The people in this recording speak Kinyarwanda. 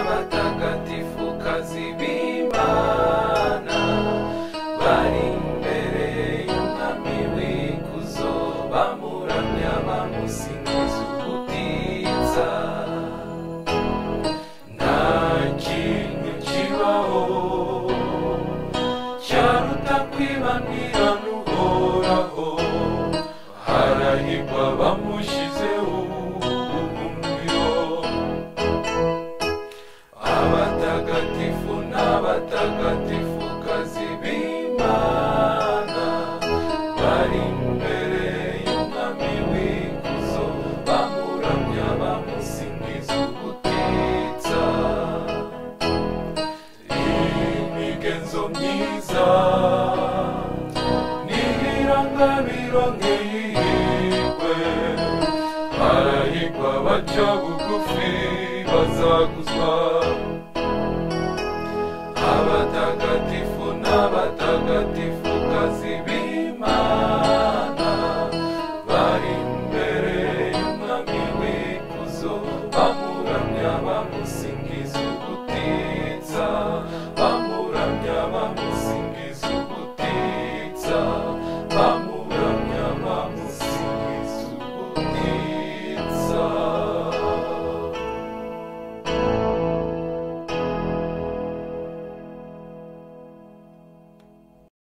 n'abatagatifukazi b'Imana bari imbere y'umwami w'ikuzo bamuramya bamusingiza ubutitsa. Nta kintu kibaho cyaruta kwibanira n'Uhoraho, harahirwa bamushyizeho umuriro. Abatagatifu n'abatagatifukazi b'Imana bari imbere y'umwami w'ikuzo bamuramya bamusingiza ubutitsa. Imigenzo myiza n'ibiranga birongeye ihirwe, harahirwa abaca bugufi bazaguzwa. Abatagatifu n'abatagatifukazi